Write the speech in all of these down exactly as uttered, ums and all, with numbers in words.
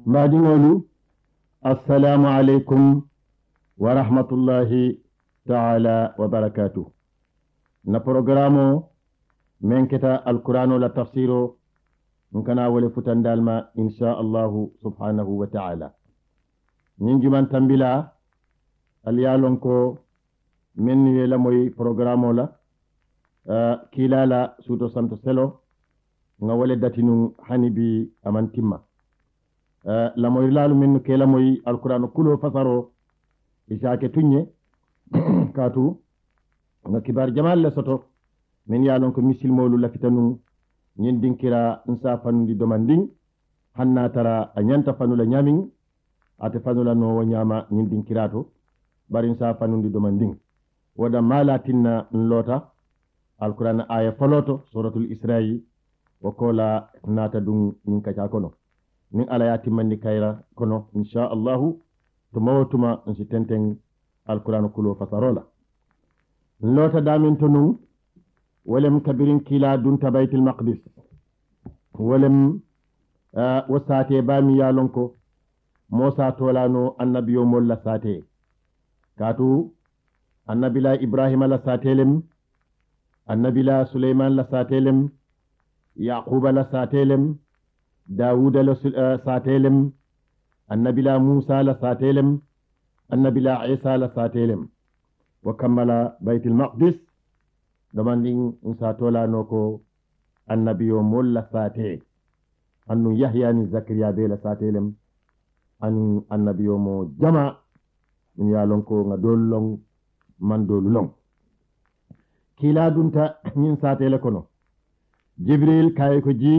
mbaɗiŋolu assalamu aleykum wa rahmatullahi taala wa barakatuh. Na programme o men keta alqur'ano la tafsiro nkana wole futandalma insha allahu subhanahu wa ta'ala. Nin juman tambila aliyalon ko men yela moy programme la uh, kilala suto santo selo nga wole datinu hanibi amantimma. Uh, la moy lalu men ke la moy alqur'ano kulo fasaro isake tunye katu nga kibar jamal le soto men yalon ko misilmolu lafitanu nyen dinkira nsa fanundi domanding hanna tara anyanta fanula nyamin ate fanula no nyama nyen dinkirato bari nsa fanundi domanding wada malatinna nlota alquran aya foloto suratul isra'i wakola nata dum nin kaca kono nin ala yati manni kayra kono insha allahu to mawtuma nsi tenten alquran kulo fasarola nlota damin to nun ولم كبرين كلا دون بيت المقدس ولم آه وساتي بامي يالونكو موسى تولانو النبي مولا ساتي كاتو النبي لا إبراهيم لا ساتيلم النبي لا سليمان لا ساتيلم يعقوب لا ساتيلم داود لا ساتيلم النبي لا موسى لا ساتيلم النبي لا عيسى لا ساتيلم وكمل بيت المقدس demanding nsa tola noko annabiyo molla sate annu yahya ni zakariya be la satelem an annabiyo mo jama min yalon ko nga dollong man dolulong kila dunta min satele kono jibril kay ko ji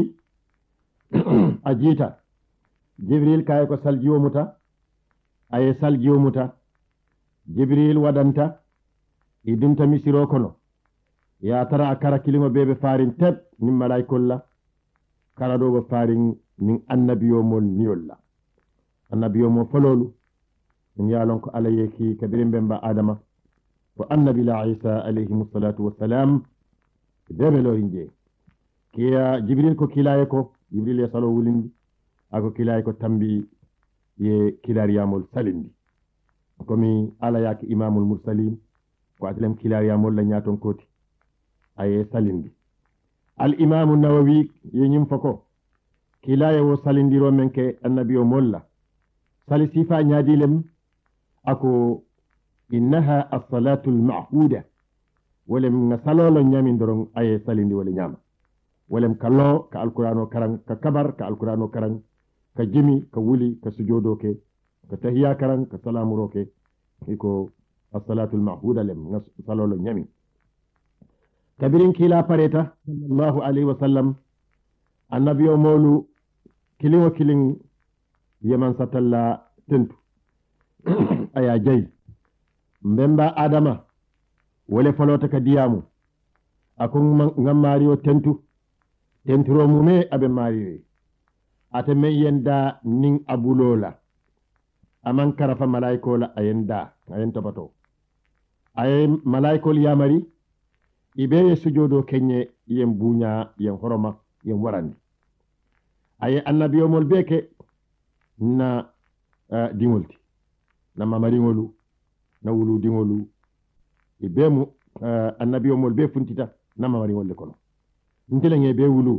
ajita jibril kay ko saljiwo muta ay saljiwo muta jibril wadanta idunta misiro kono ya tara akara kilimo bebe farin teb nin malaikolla kala do farin nin annabiyo mon niyolla annabiyo mo fololu min yalon ko alayeki kabirin bemba adama wa annabi la isa alayhi salatu wassalam bebe lo inje kiya jibril ko kilaye ko jibril ya salo wulindi ako kilaye ko tambi ye kilariyamol salindi komi ala yaki imamul mursalin ko atlem kilariyamol la nyaton koti aye salindi al imam an-nawawi yenyim fako kilaye wo salindiro menke annabiyo molla sali sifa nyadilem ako innaha as-salatu al-ma'huda walem ngasalolo nyamin doron aye salindi wala nyama walem kallo ka alqur'ano karang ka kabar ka alqur'ano karang ka jimi ka wuli ka sujodo ke ka tahiyya karang ka salamu roke iko as-salatu al-ma'huda lem ngasalolo nyamin kabirin kila pareta sallallahu alaihi wasallam annabiyo molu kilin kilin yaman satalla tentu aya jay mbemba adama wole folota ka diyamu akon ngam mariyo tentu tenturo mume abe mariyo ate men yenda nin abulola aman karafa malaikola ayenda ayen tobato ay malaikol yamari ibeye sujodo kenye yen bunya yen horoma yen warandi aye annabiyo mol beke na uh, dingolti na mamaringolu na wulu dingolu ibemu uh, annabiyo mol be funtita na mamaringol le kono ntele nge be wulu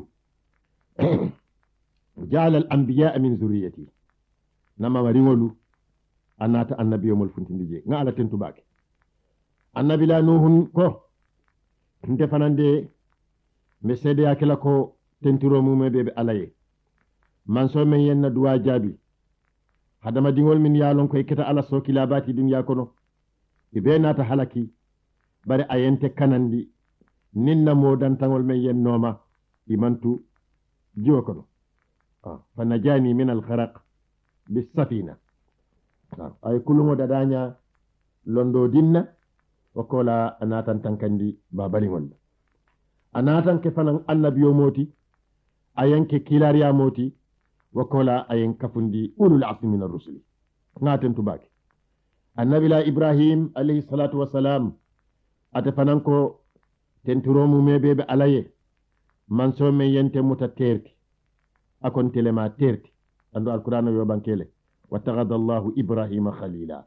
ja'ala al-anbiya min zurriyyati na mamaringolu anata annabiyo mol funtindije nga ala tentu bake annabi la nuhun ko nte fanande me sede yakela ko tentiro mume bebe alaye man so men yenna duwa jabi hadama dingol min yalon ko iketa ala so kilabati dunya kono ibe nata halaki bare ayente kanandi ninna modan tangol men yennoma imantu jiwa kono ah fa najani min al kharaq bis safina ah ay kullumo dadanya londo dinna wakola anatan tankandi babalingol anatan ke fanan annabiyo moti ayanke kilariya moti wakola ayen kafundi ulul azmi min ar-rusuli ngaten tubaki annabi la ibrahim alayhi salatu wassalam ate fanan ko tenturomu mebebe alaye man so men yente muta terti akon telema terti ando alqur'an yo bankele wattakhadha Allahu Ibrahima khalila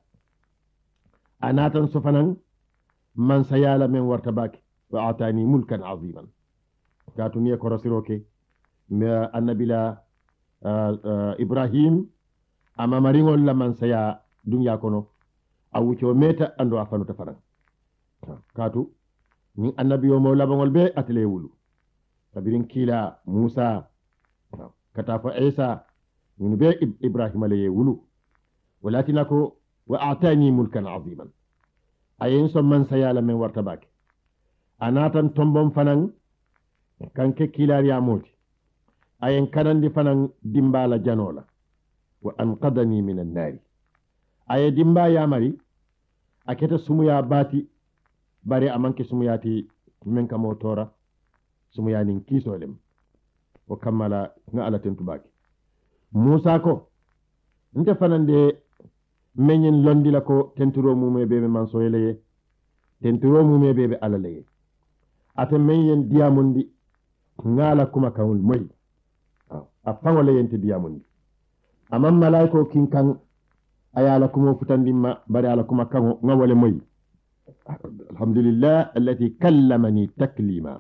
anatan sofanan man sayala men warta baki wa atani mulkan aziman katu ni ko rasiroke me annabila uh, uh, Ibrahim ama maringol la man saya dunya kono awuco meta ando afanu tafaran katu ni annabi yo mo labangol be atle wulu kabirin kila Musa katafa Isa min be Ibrahim alayhi wulu walakinako wa atani mulkan aziman ayen so man sayala men warta baki anatan tombom fanan kanke kilari amoti ayen kanandi fanan dimbala janola wa anqadani min an-nari aye dimba yamari aketa sumuya bati bare amanke sumuyati men kamo tora sumuya nin kisolem o kammala nga ala tentu baki Musa ko nte fanande menyen londi la ko tenturo mume bebe man soyeleye tenturo mume bebe alaleye ate menyen diamundi ngala kuma kawul moy a fangole yente diamundi amam malaiko kinkan ayala kuma futandimma bari ala kuma kango ngawole moy alhamdulillah allati kallamani taklima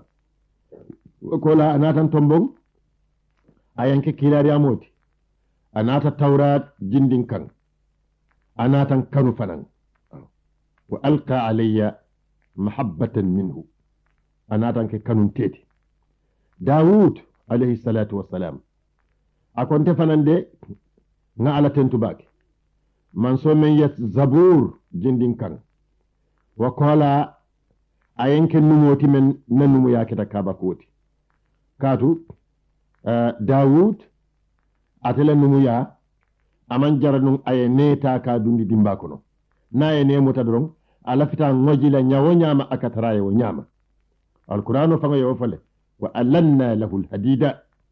kola anatan tombong ayanke kilari amoti anata tawrat jindin kan anatan kanu fanan wa alqa alayya mahabbatan minhu anatan ke kanun teti Dawud alayhi salatu wassalam akonte fanande nga ala tentu baki man so men yet zabur jindin kan wa kola ayenke numoti men nanumu yaketa kaba koti katu uh, Dawud atela numu ya aman jaranun aye neta ka dundi dimba kono na ye ne mota doron ala fita ngojila nyawo nyama akataraye wo nyama alqur'anu fango yo fale wa alanna lahu alhadida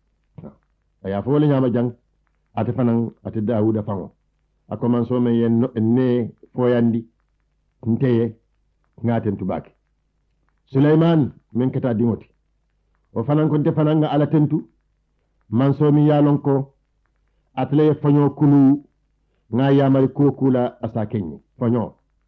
aya fole nyama jang ate fanan ate Dawuda fango akoman so men yen ne foyandi nteye ngaten tubaki Sulaiman men keta dingoti o fanan ko nte fanan nga ala tentu man so mi yalon ko atle fanyo kulu nga yamari ko kula asa kenye fanyo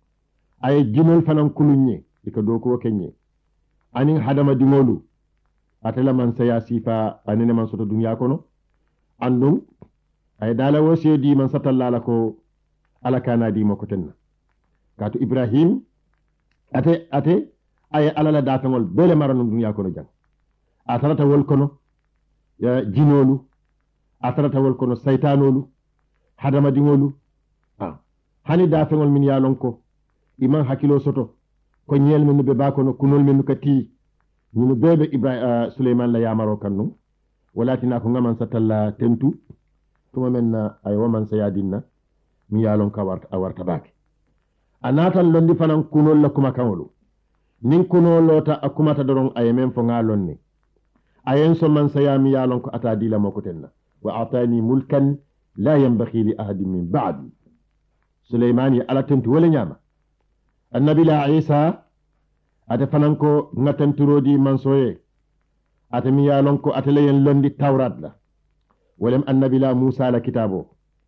ay jinol fanan kulunye iko do ko kenye ani hadama dingolu atela man saya sifa anene man soto dunya kono andum ay dala wosedi man satalla ko ala kana di mako tenna katu Ibrahim ate ate ay alala dafengol bele maranu dunya kono jang atarata wol kono ya jinolu atarata wol kono saytanolu hadama dingolu ah hani dafengol min yalon ko iman hakilo soto ko nyel men be bakono kunol men ka ti ñu bebe Ibrahim uh, Sulaiman la yamaro kannu walatina ko ngaman satalla tentu tuma men ay waman sayadinna mi yalon ka warta warta baki anatan londi fanan kunol la kuma kanolu nin kunol lota akuma ta doron ay men fo ngalon ni ayen so man sayami yalon ko ata dila mako tenna wa atani mulkan la yanbaghi li ahadin min ba'di Sulaiman ya ala tentu wala nyama annabi la Isa ate fanan ko ngatanturodi mansoye ate mi yalon ko ate leyen londi tawrat la walem annabi la Musa la kitabo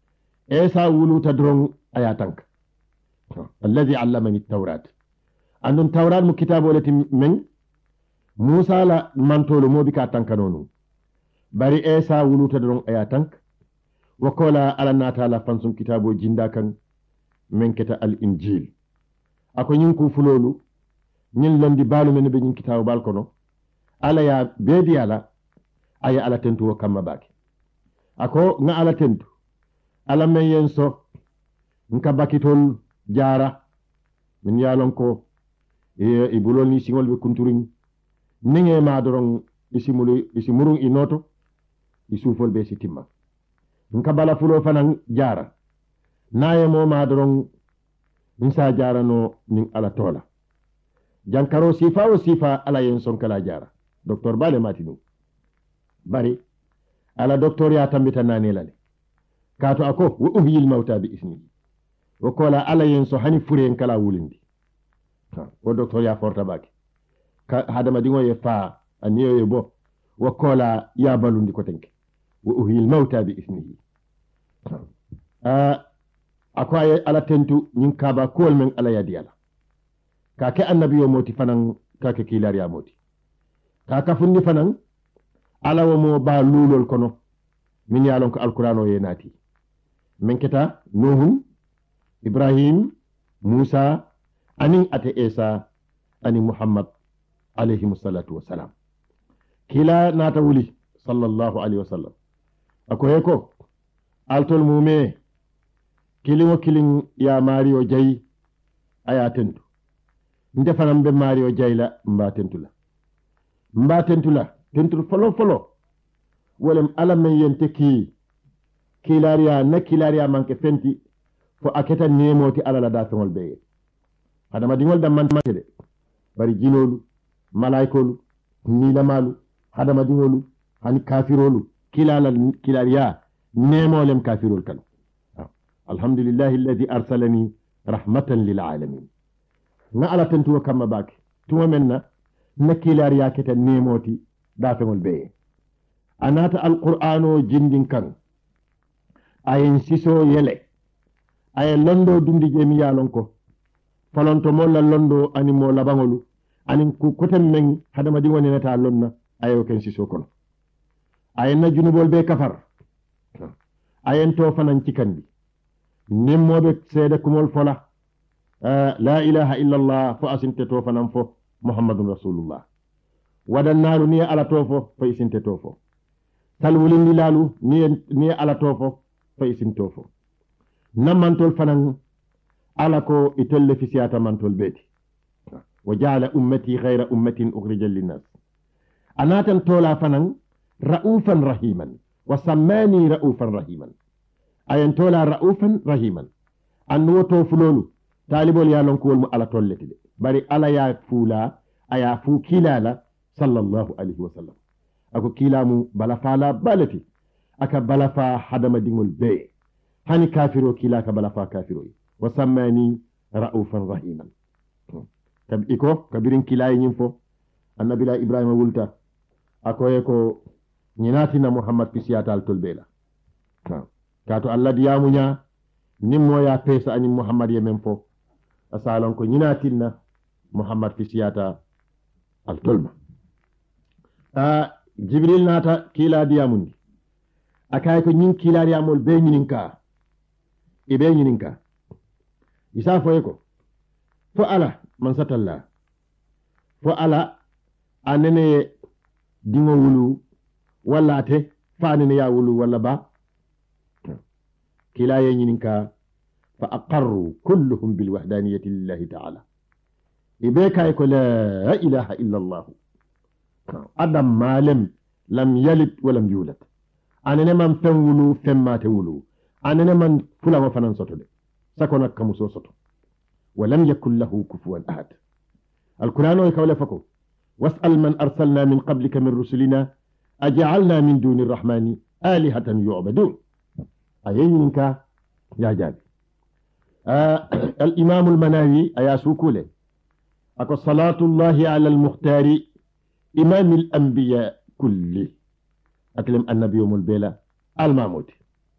Isa wuluta dron ayatank alladhi allamani at-tawrat andun tawrat mu kitabo lati men Musa la mantolo mobi ka tankanonu bari Isa wuluta dron ayatank wakola ala nata la fansum kitabo jinda kan men keta al-injil ako nyinku fulolu ñin londi balu men be ñin kitabu bal kono ala ya bedi ala aya ala tentu wo kamma baki ako nga ala tentu ala men yen so nka bakitol jara min yalon ko e ibulol ni singol be kunturin ninge ma doron isimulu isimurun inoto isufol be sitimma nka bala fulo fanan jara naye mo ma doron nsa jara no nin ala tola jankaro sifa o sifa ala yen son kala jara docteur bale matinu bari ala docteur ya tambita nane lale kato ako wa uhyil mauta bi ismihi wa kola ala yen so hani fure en kala wulindi ha o docteur ya forta baki ka hadama dingo ye fa aniyo ye bo wa kola ya balundi ko tenke wa uhyil mauta bi ismihi uh, ako ay ala tentu ñin kaba kuwol men ala yadi ala kake annabi yo moti fanan kake kilar ya moti kaka fundi fanan ala wo mo ba lulol kono min yalon ko alqur'ano ye nati men keta nuhun ibrahim musa anin ate isa ani muhammad alayhi salatu wassalam kila nata wuli sallallahu alayhi wasallam ako heko altol mume kilin o kilin ya mario jayi aya tentu nde fanam be mario jayla mba tentula mba tentula tentul folo folo wolem ala men yente ki kilaria na kilaria manke fenti fo aketa nemoti ala la dafengol beye hadama dingol dam man de bari jinolu malaikolu nilamalu hadama dingolu hani kafirolu kilala kilaria nemolem kafirol kan alhamdulillahi alladhi arsalani rahmatan lil alamin na ala tentu kama baki tuma menna na kilaria keta nemoti dafengol beye anata alqur'ano jindin kan ayen siso yele ayen londo dundi jemi yalon ko falonto molla londo ani mo labangolu ani ku kotem men hadama di woni nata lonna ayo ken siso kono ayen na junubol be kafar ayen to fanan cikandi nimmobe seede kumol fola uh, la ilaha illa allah fo asinte to fanan fo muhammadun rasulullah wadannaru ni ala to fo fo isinte to fo talwulindi lalu ni ni ala to fo fo isinto fo namantol fanan ala ko itolle fi siyata mantol beti wa ja'ala ummati ghayra ummatin ukhrijal linnas anatan tola fanan raufan rahiman wa sammani raufan rahiman ayen tola raufan rahiman anno to fulolu talibol ya lon ko wol mu ala tolleti de bari ala ya fula aya fu kilala sallallahu alaihi wasallam ako kilamu bala fala balati aka bala fa hadama dingol be hani kafiro kila ka bala fa kafiro wa sammani raufan rahiman tab iko kabirin kilay nyimfo annabi la ibrahima wulta ako ko nyinati na muhammad pisiatal tolbela kato allah diyamunya nimmo ya pesa ani muhammad yemen fo asalon ko nyinati na muhammad pisiata al tolma a jibril nata kila diyamundi akay ko nyin kila diyamol be nyininka e be nyininka isa fo ko fo ala man satalla fo ala anene dingo wulu walla te fanene ya wulu walla ba kila ye nyininka fa aqarru kulluhum bil wahdaniyati lillahi ta'ala ibe kay ko la ilaha illa allah adam malem lam yalid wa lam yulad anene man fenwulu femmate wulu anene man fulama fanan soto de sakona kamuso soto wa lam yakul lahu kufuwan ahad alqur'anu kawla fako was'al man arsalna min qablika min rusulina aj'alna min duni arrahmani alihatan yu'badun ayinka ya jabi al-imam al-manawi ayasukule ako salatu llahi ala al-mukhtari imam al-anbiya kulli أكلم النبي يوم البيلة الماموت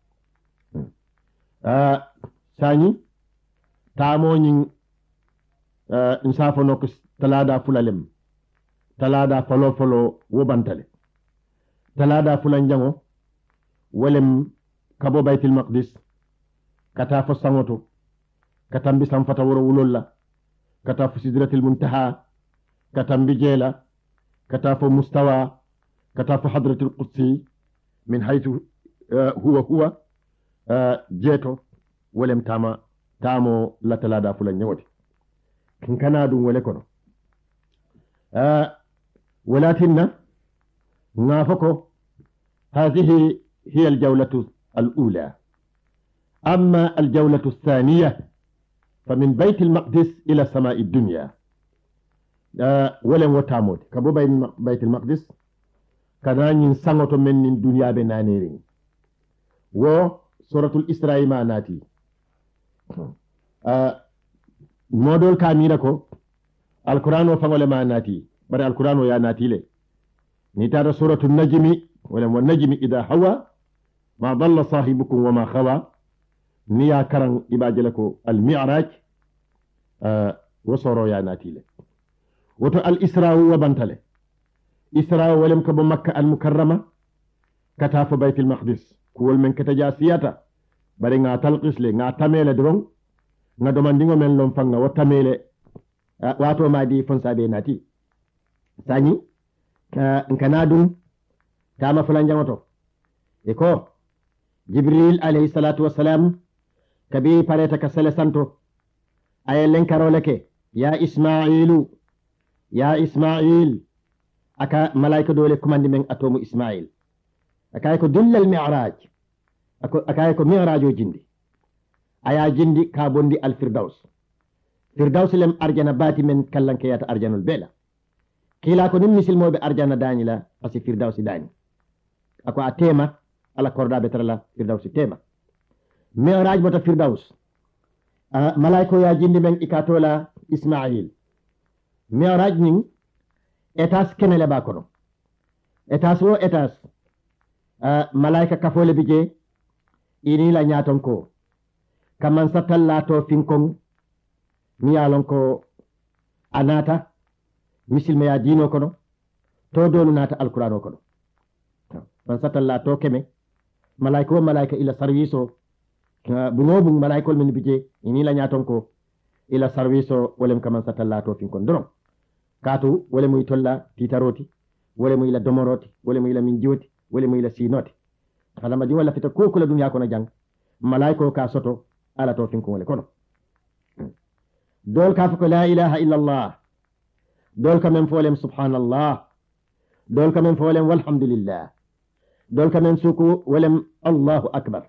آه ثاني تامونين آه إنسافو نوكس تلادا فلالم تلادا فلو فلو وبانتالي تلادا فلان جانو ولم كابو بيت المقدس كتافو سانوتو كتنبي سنفتا ورو ولولا كتافو سدرة المنتهى كتنبي جيلا كتافو مستوى كتاف حضرة القدسي من حيث آه هو هو آه جيتو ولم تاما تامو لا تلادا فلان نيوتي كن كنادو ولكنو آه ولكن نافكو هذه هي الجولة الأولى أما الجولة الثانية فمن بيت المقدس إلى سماء الدنيا آه ولم وتامود كبو بيت المقدس kana nyin sangoto men nin duniya be nanere wo suratul isra'i ma nati uh, modol kamira ko alqur'ano fangole ma nati bare alqur'ano ya nati le ni tara suratul najmi wala wan najmi idha hawa ma dalla sahibukum wama khawa niya karan ibajele ko al mi'raj uh, wosoro ya natile woto al isra'u wa bantale isra'u walem ko bo makka al mukarrama kata fo baytul maqdis kuwol men kata ja siyata bare nga talqis le nga tamele dron nga domandingo men lon fanga wo tamele uh, wato madi fonsabe nati sani uh, nkana dum tama fulan jangoto e ko jibril alayhi salatu wassalam kabi pareta ka sele santo ay len karoleke ya ismailu ya ismail aka malaika dole kumandi men atomu ismail aka ko dullal mi'raj aka ko mi'raj o jindi aya jindi ka bondi al firdaus firdaus lem arjana bati men kallanke yata arjanul bela kila ko nim misilmobe arjana dani la pasi firdaus dani ako a tema ala kordaɓe tarala firdaus tema mi'raj bota firdaus uh, malaiko ya jindi men ikatola ismail mi'raj nin etas kenele ba kono etas wo etas uh, malaika kafole bije ini la nyaton ko kaman satallato finkon mi yalon ko anata misilme ya dino kono to dolu nata alqur'ano kono man satallato keme malaika wo malaika ila service o bunobung malaikol men bije ini la nyaton ko ila service o wolem kaman satallato finkon doron katu wole muy tolla titaroti wole muy la domoroti wole muy la min joti wole muy la sinoti kala ma di wala fita ko kula dunya kono jang malaiko ka soto ala to finkon wole kono dol ka ko la ilaha illa allah dol ka men folem subhanallah dol ka men folem walhamdulillah dol ka men suku wolem allahu akbar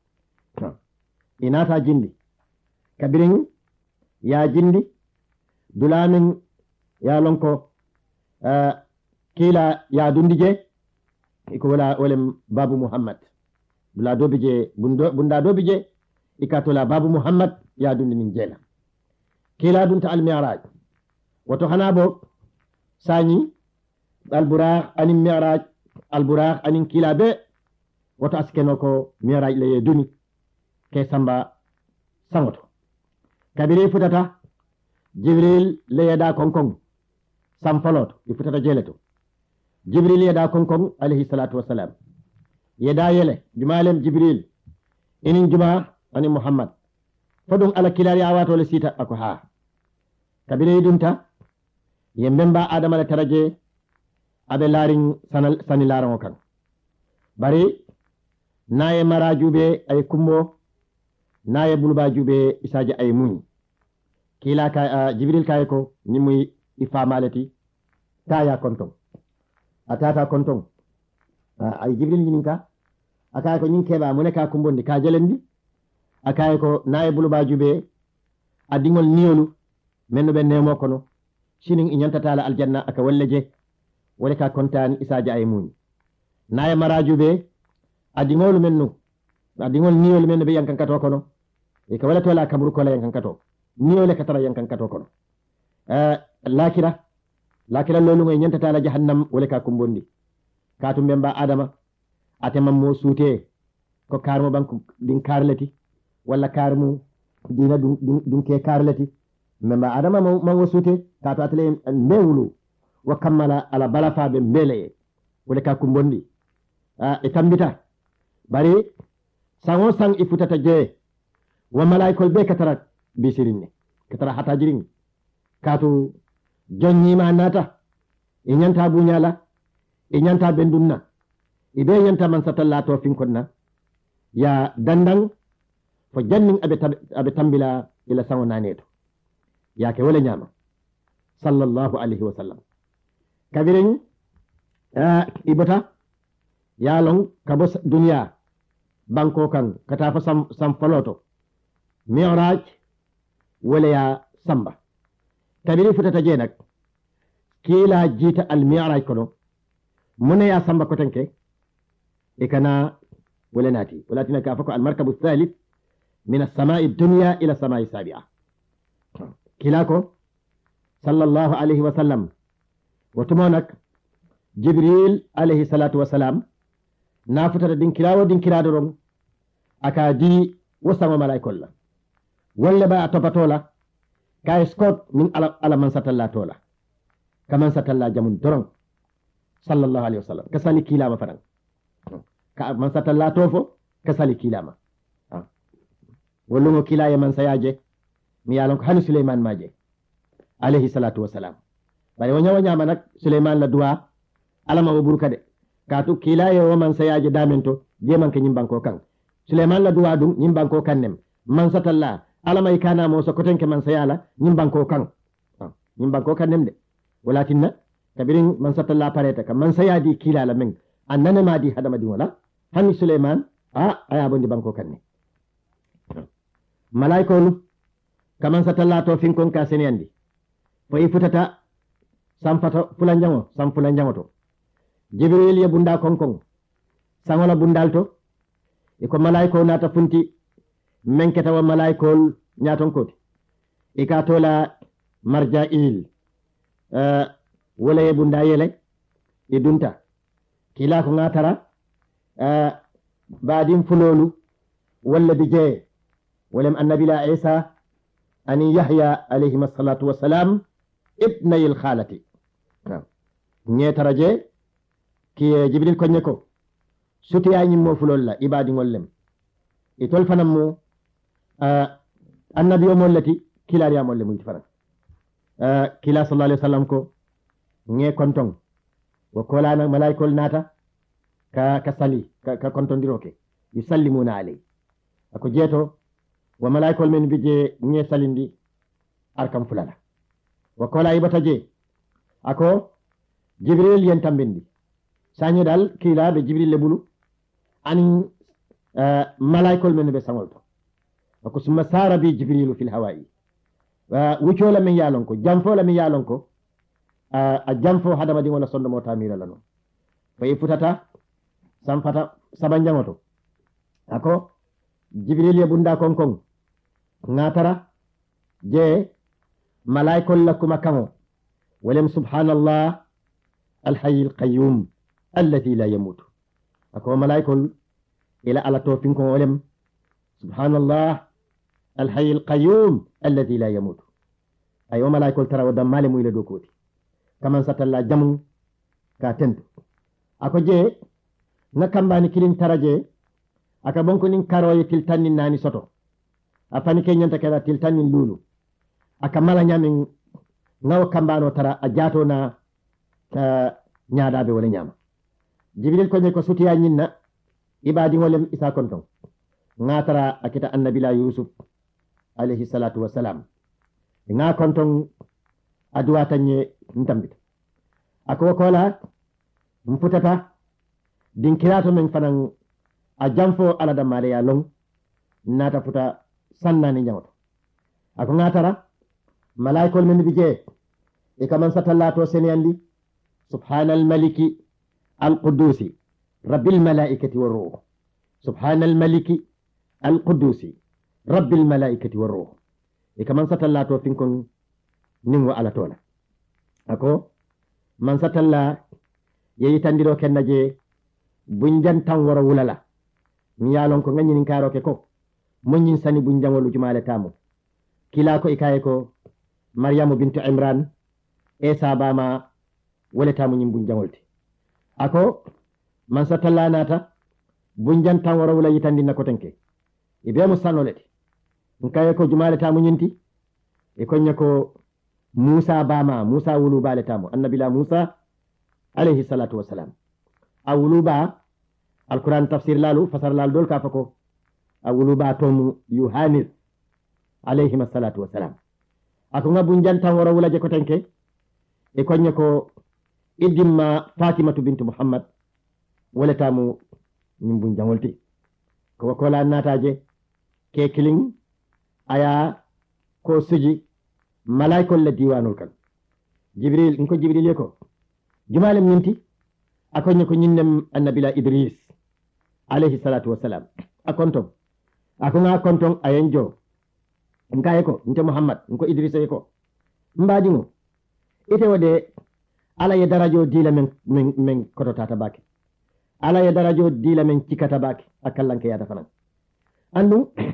inata jindi kabirin ya jindi dulamin ya lonko uh, kila ya dundije iko wala wolem babu muhammad dula dobije bundo bunda dobije ikatola babu muhammad ya dundi min jela kila dunta al mi'raj wato hanabo sani al buraq anin mi'raj al buraq anin kila be wato askeno ko mi'raj le duni ke samba sangoto kabiri futata jibril le yada konkon sam faloto i futata jeleto jibril yada konkon alayhi salatu wassalam yada yele jumalem jibril inin juma ani muhammad fodum ala kilari awato le sita ako ha kabiri dunta yembemba adama le taraje abe larin sanal sanilaran kan bari naye marajube ay kummo naye bulba jube isaje ay muni kila ka uh, jibril kay ko ni muy ifamalati taya konton atata konton uh, ay jibril ni ka akay ko nyin keba mu ne ka kumbondi ka jelendi akay ko naye bulba jube adingol niolu menno be nemo kono sinin inyanta tala aljanna aka walleje wala ka kontan isaje ay muni naye marajube adingol menno adingol niolu menno be yankan kato kono e ka wala tola kabru ko la yankan kato niyo le katara yankan kato kono uh, lakira lakira lolu ngoy nyanta tala jahannam wala ka kumbondi katu memba adama ate mammo suute ko karmo banku din karlati wala karmu dina dun dun ke karlati memba adama mammo suute katu atele mbewulu wa kammala ala balafa be mbele wala ka kumbondi uh, e tambita bari sango sang ifutata je wa malaikol be katara bisirinne katara hata jirin katu jonni ma nata e nyanta bunyala e nyanta bendunna e be nyanta man satallato fin konna ya dandang fo jannin abe tab, abe tambila ila sawo naneto ya ke wala nyama sallallahu alaihi wasallam kabirin uh, ibota ya long kabo dunya banko kan kata fa sam, sam faloto mi'raj wala ya samba kabiri futata je nak kila jita al mi'raj kono mun ya samba ko tanke e kana wala nati wala tinaka fako al markabu thalith min as-sama'i ad-dunya ila as-sama'i as-sabi'a kila ko sallallahu alayhi wa sallam watumonak jibril alayhi salatu wa salam na futata din kirawo din kirado ron aka di وسام ملايكول لا ولا با توباتولا كاي سكوت من على على من ستلا تولا كمان ستلا جمون درون صلى الله عليه وسلم كسالي كيلاما فران من ستلا توفو كسالي كيلاما ولو كيلا يمن سياجي mi yalon ko hani Suleyman maje alayhi salatu wassalam bari wonya wonya manak Suleyman la duwa alama wo burka de katu kila yo man sayaje damento je man ke nyimbanko kan Suleyman la duwa dum nyimbanko kannem man satalla alama ikana mo so kotenke man sayala nyimbanko kan nyimbanko kannem de walakinna kabirin man satalla pareta kan man sayadi kila la men annana madi hadama di wala hani Suleyman a aya bondi banko kanne malaikolu kaman satalla to finkon ka seniyandi fo ifutata samfata fulanjango sam fulanjango to Jibril ye bunda konkon sangola bundalto e ko malaiko nata funti menketa wa malaikol nyaton koti e ka tola marja'il uh, wala ye bunda yele e dunta kila ko ngatara uh, badim fulolu wala bije ولم النبي لا عيسى أن يحيى عليه الصلاة والسلام ابني الخالة نعم نيترجي كي جبريل كونيكو سوتي أني مو فلولا إبادي مولم إتول فنمو آه النبي مولتي كلا ريا مولم يتفرن آه كلا صلى الله عليه وسلم كو نيه كونتون وكولا ملايكول ناتا كا كسالي كا كونتون ديروكي يسلمون عليه أكو جيتو wa malaikol men bije nye salindi arkam fulala wa kola ibata je ako Jibril yen tambindi sanyi dal kila be Jibril le bulu ani uh, malaikol men be samolto ako summa sara bi Jibril fil hawa'i wa wucola men yalon ko jamfo la men yalon ko uh, a jamfo hadama di wala sondo mota mira lano fa ifutata samfata sabanjangoto ako Jibril ye bunda konkon ngatara je malaikol lakuma kamo ولم سبحان الله الحي القيوم الذي لا يموت أكو ملايكول إلى على توفينكم ولم سبحان الله الحي القيوم الذي لا يموت أيوة ملايكول ترى ودم مالي مويلة دوكوتي كمان ستلا جمو كاتنت أكو جي نكام باني كيلين ترى جي أكا بونكو نين كاروي تلتاني ناني سوتو أفاني كي نيانتا كذا تلتاني لولو أكا مالا نيامين ngawo kambano tara a jato na ka nyaadabe wala nyama Jibril ko ne ko sutiya nyinna ibadi wolem isa konton ngatara akita annabi la Yusuf alayhi salatu wassalam nga konton adwa tanye ntambita ako kola mfutata din kirato men fanan a jamfo ala da mare ya long nata futa sanna ni nyawoto ako ngatara malaikol men bije e kaman satallato seniyandi subhanal maliki al qudusi rabbil malaikati war ruh subhanal maliki al qudusi rabbil malaikati war ruh e kaman satallato finkon ningo ala tola ako man satalla yeyi tandiro kennaje bunjan tan wara wulala mi yalon ko ngani karo ke ko monyin sani bunjan walu jumale tamu kila ko ikaye ko Maryamu bintu Imran Esa bama waleta mu nyim bunjangolte ako man satalla nata bunjan tan wara wala yitandi nako tenke ibe mu sanolete nkaye ko jumale tamu nyinti e ko nyako Musa bama Musa wulu bale tamu annabi la Musa alayhi salatu wassalam awulu ba alquran tafsir lalu fasar lal dol ka fako awulu ba tomu Yohanis alayhi salatu wassalam ako nga bunjan tan wara wula je ko tenke e konye ko idimma Fatimatu bintu Muhammad wala tamu nyim bunjangolti ko ko la nataje ke kiling aya ko suji malaikol la diwanul kan Jibril nko Jibril ko jumalem nyinti akonye ko nyinnem annabi la Idris alayhi salatu wassalam akontom ako nga kontom ayenjo nkaye ko nte Muhammad nko Idrisa ko mbadi mo ite wode ala ye darajo dila men men, men koto tata baki ala ye darajo dila men cikata baki akallanke yata fanan andu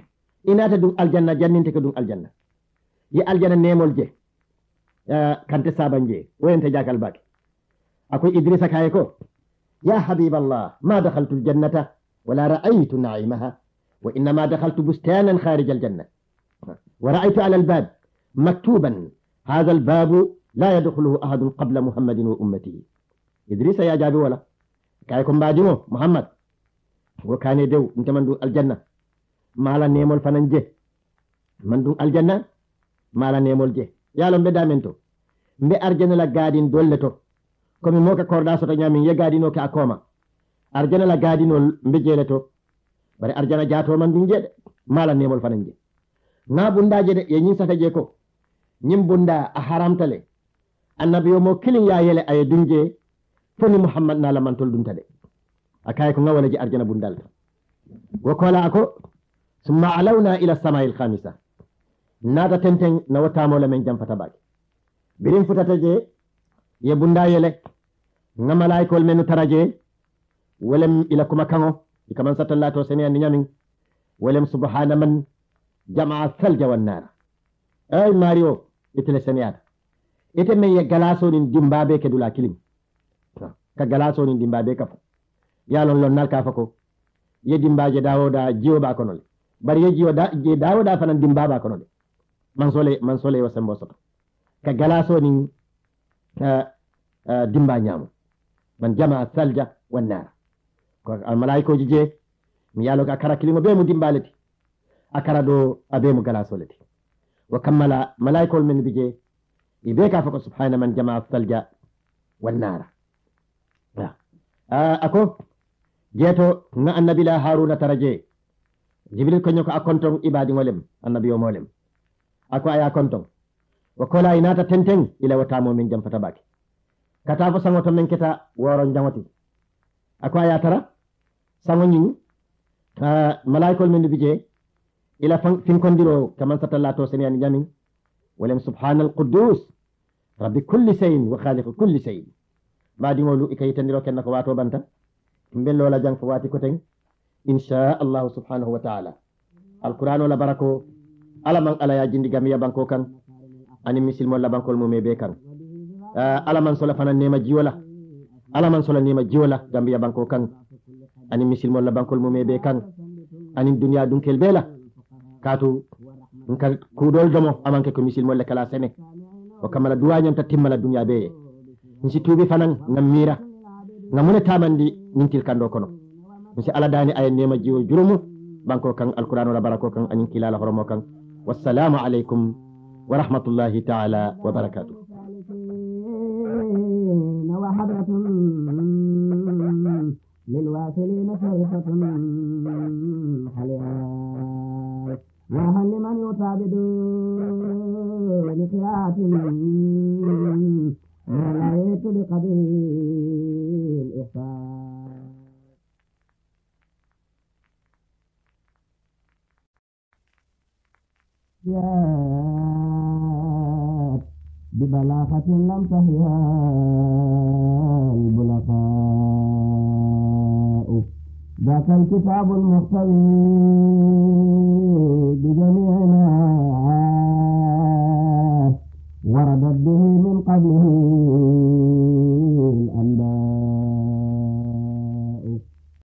inata ɗum aljanna janninte ko ɗum aljanna yi aljanna nemol je kante saban je woyente jakal bake akoy idrissa kaye ko ya habiballah ma dakhaltu aljannata wala ra'aytu na'imaha wa innama dakhaltu bustanan kharij aljanna wa ra'aytu ala albab maktuban hadha albabu la yadkhuluhu ahadun qabla muhammadin wa ummatihi idrissa ya jaabi wala kaye ko mbadimo muhammad wo kane dew ɗum taman ɗum aljanna mala nemol fanan je man ɗum aljanna mala nemol je yalo mbeɗa men to mbe arjana la gadin dolle to komi moka korɗa soto ñamin ye gadino ke a kooma arjana la gadinol mbe jeele to bari arjana jaato man ɗum jeeɗe mala nemol fanan je na bundaje de ye ñin sata je ko ñin bunda a haramtale annabi yo mo kilin ya yele aye ɗum je foni muhammad nala mantol ɗum tade a kaye ko ngawala je arjana bundal to wo kola ako summa alawna ila samai lhamisa naata tenten na wattamola men jam fata bake birin futata je ye bunda yele nga malaikol menu taraje welem ila kuma kango ikaman satallato sene andi ñamin welem subhana man jamaa salja wan nara ay mario itele seneyata ite men ye galaso nin dimbabe ke dula kilim ka galaso nin dimbabe kafa yalon lon nal kafa ko ye dimbaje dawoda jiwo ba konole bari ye jiwo da je dawoda fanan dimbaba konole man sole man sole wa sembo soto ka galaso nin uh, uh, dimba ñamu man jamaa salja wan nara ko al malaikoji je mi yalo ka kara kilimo be mu dimbaleti akara do abe mu galasoleti wa kammala malaikol men bije ibe ka fa ko subhana man jamaa salja wan nara uh, ako jeeto nga annabi la haruna taraje jibril ko nyoko akonton ibadi ngolem annabi o molem ako aya konton wa kola inata tenten ila watamo min jam fata baki kata fo sango to men keta woron jamati ako aya tara sango nyin uh, malaikol men bije ila fin kondiro kaman satallato senen jamin walem subhanal quddus rabbi kulli shay'in wa khaliq kulli shay'in badi ngolu ikaytandiro ken ko wato banta mbello la jang fo wati ko ten insha Allah subhanahu wa ta'ala alquran wala barako ala man ala ya jindi gamiya banko kan ani misil mo la bankol mo mebe kan uh, ala man sola fana nema jiwala ala man sola nema jiwala gamiya banko kan ani misil mo la bankol mo mebe kan ani dunya dunkel bela katu nkal kudol domo amanke ko misil mo le kala sene o kamala duwa nyanta timmala dunya be nsi tubi fanan ngam mira ngamune tamandi nintil kando kono nsi ala dani ay nema jiwo jurumu banko kan alquran wala barako kan anin kilala horomo kan wassalamu alaikum wa rahmatullahi ta'ala wa barakatuh للواصلين شرفة حلال وهل لمن يطابد لقراءة ما لا يطلق بقبيل إحسان جاءت ببلاغة لم تهيها البلغاء ذاك الكتاب المحتوي